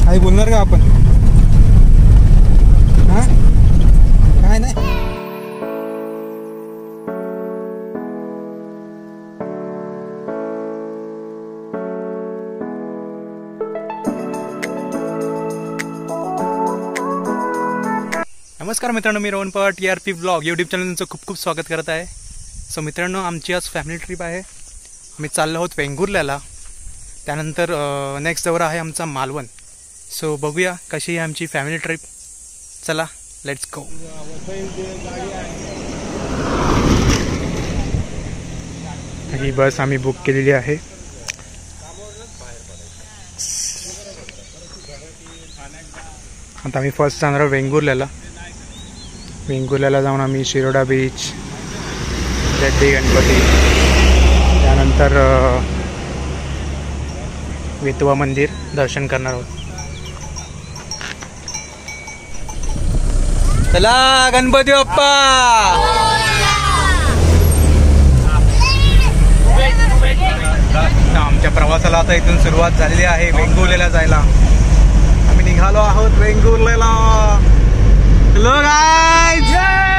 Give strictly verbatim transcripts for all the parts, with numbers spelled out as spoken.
काही बोलणार का आपण? हा काय नाही. नमस्कार मित्रांनो, मी Rohan Pawar T R P vlog YouTube channel तुमचं खूप खूप स्वागत करत आहे. सो मित्रांनो, आमची आज फॅमिली ट्रिप आहे. आम्ही चाललो आहोत वेंगुर्ल्याला. त्यानंतर नेक्स्ट दौरा आहे आमचा मालवण. सो बघूया कशी आहे आमची फॅमिली ट्रिप. चला लेट्स गो. ही बस आम्ही बुक केलेली आहे. आता आम्ही फर्स्ट जाणार आहोत वेंगुर्ल्याला. वेंगुर्ल्याला जाऊन आम्ही शिरोडा बीच, रेडी, गणपती, त्यानंतर वेतोबा मंदिर दर्शन करणार आहोत. चला गणपती बाप्पा. आमच्या प्रवासाला आता इथून सुरुवात झालेली आहे वेंगुर्ल्याला जायला. आम्ही निघालो आहोत वेंगुर्ल्याला. Hello guys.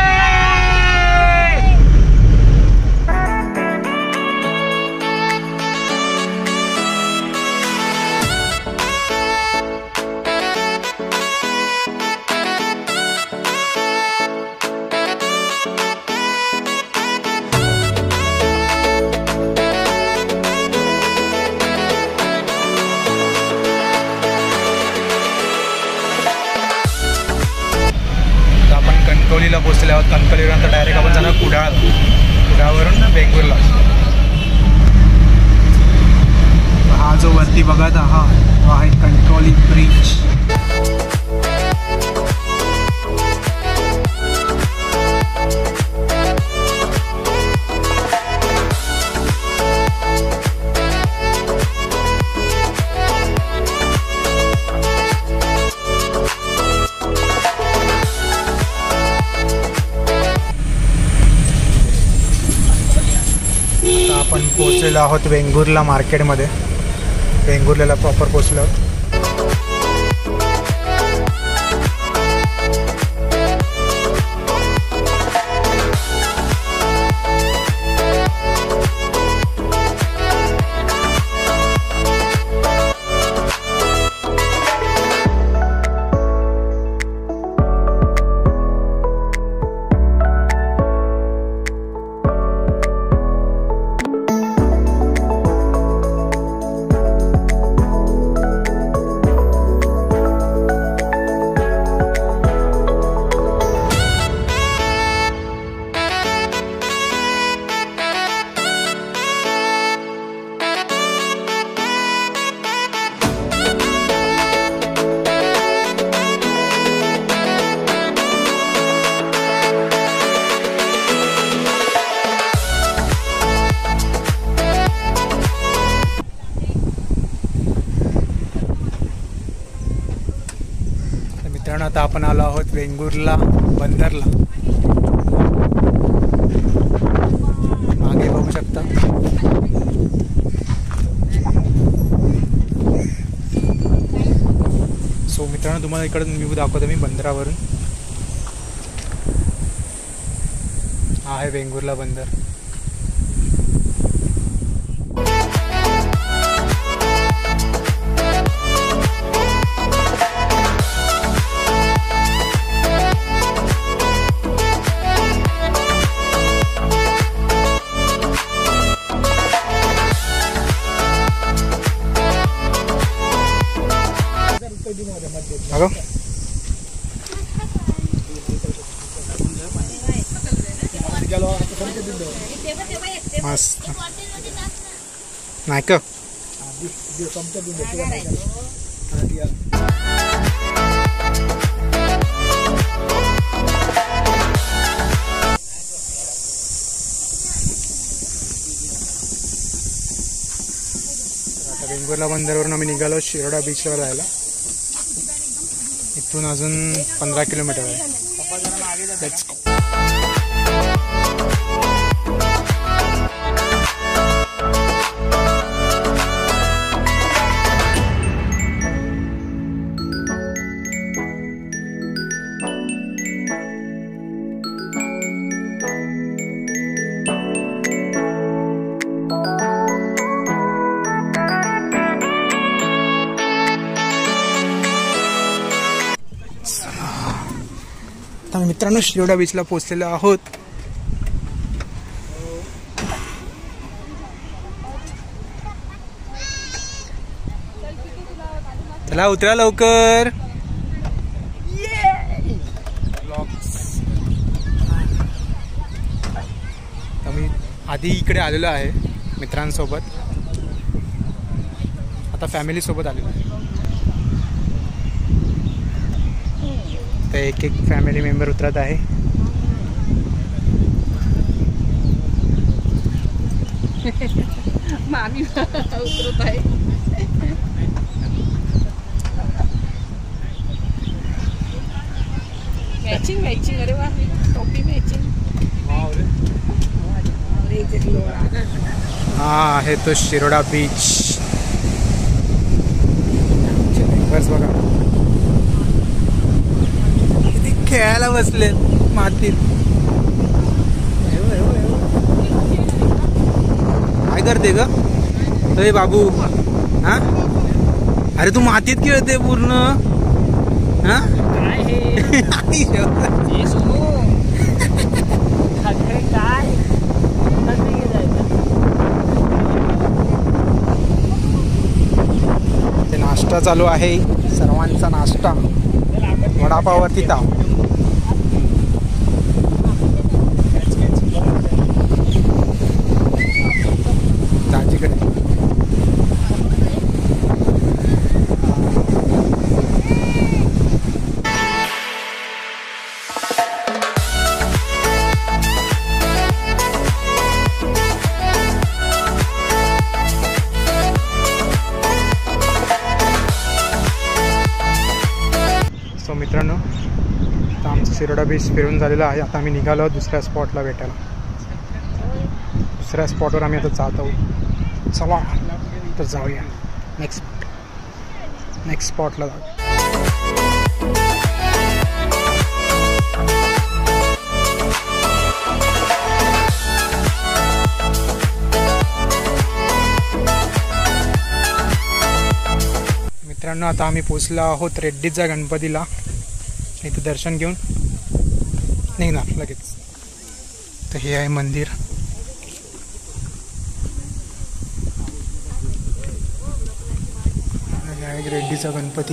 कणकवलीला पोहोचले आहोत. कणकवलीनंतर डायरेक्ट आपण जाणार कुडाळ. कुडाळवरून वेंगुर्ला. हा जो वरती बघत आहात तो आहे कणकवली ब्रिज. आपण पोहोचलेलो आहोत वेंगुर्ला मार्केटमध्ये. वेंगुर्ल्याला प्रॉपर पोहोचलो आहोत. आता आपण आलो आहोत वेंगुर्ला बंदरला. मागे बघू शकता. सो मित्रांनो, तुम्हाला इकडे व्ह्यू दाखवतो मी बंदरावरून. हा आहे वेंगुर्ला बंदर. हॅलो, मस्त नाही का? वेंगुर्ला बंदरवरून आम्ही निघालो शिरोडा बीचवर जायला. इथून अजून पंधरा किलोमीटर आहे. Let's go. आता मित्रांनो शिरोडा बीचला पोहोचलेलो आहोत. चला उतरा लवकर. आम्ही आधी इकडे आलेलो आहे मित्रांसोबत, आता फॅमिली सोबत आलेलो आहे. तर एक एक फॅमिली मेंबर उतरत आहे. मामी उतरत आहे. Matching matching. अरे वा, टोपी मॅचिंग. हा आहे तो शिरोडा बीच. बस बघा किती खेळायला बसले मातीत. काय करते ग अरे बाबू? हा अरे तू मातीत खेळते पूर्ण. हा काय हे काय ते नाश्ता चालू आहे सर्वांचा नाश्ता. वडापाववरती ताव. दाजीकडे सो मित्रांनो आता आमचं शिरोडा बीच फिरून झालेलं आहे. आता आम्ही निघालो आहोत दुसऱ्या स्पॉटला भेटायला. दुसऱ्या स्पॉटवर आम्ही आता जात आहोत. चला तर जाऊया नेक्स्ट नेक्स्ट स्पॉटला जाऊ. मित्रांनो आता आम्ही पोचलो आहोत रेड्डीच्या गणपतीला. इथे दर्शन घेऊन निघणार लगेच. तर हे आहे मंदिर. हे आहे रेड्डीचा गणपती.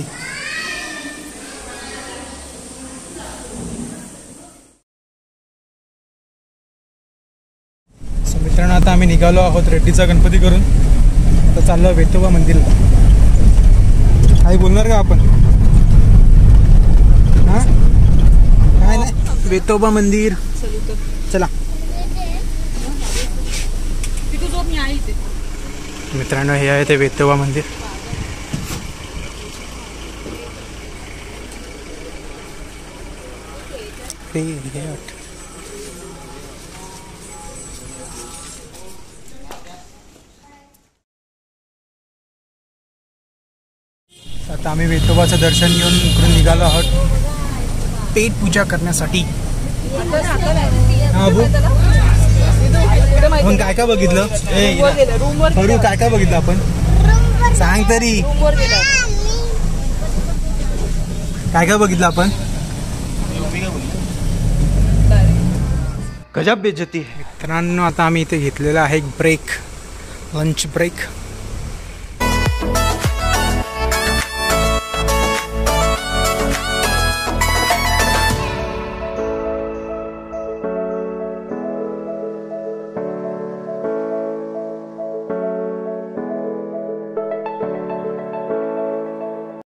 सो मित्रांनो आता आम्ही निघालो आहोत रेड्डीचा गणपती करून. आता चाललो वेतोबा मंदिरला. काही बोलणार का आपण? हा काय नाही, वेतोबा मंदिर. चला मित्रांनो हे आहे ते वेतोबा मंदिर. आता आम्ही वेतोबाचं दर्शन घेऊन इकडून निघालो आहोत पेट पूजा करण्यासाठी. हा बघ काय काय बघितलं? बरू काय काय बघितलं आपण? सांग तरी काय काय बघितलं आपण? गजब बेइज्जती. मित्रांनो आता आम्ही इथे घेतलेला आहे एक ब्रेक, लंच ब्रेक.